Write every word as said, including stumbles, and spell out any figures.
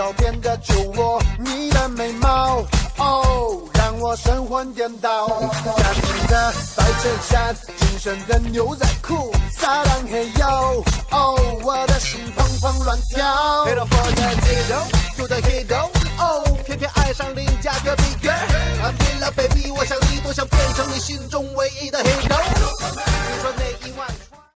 照片的酒窝，你的眉毛，哦，让我神魂颠倒。干净的白衬衫，紧身的牛仔裤，撒浪嘿呦，哦，我的心砰砰乱跳。Hit up for the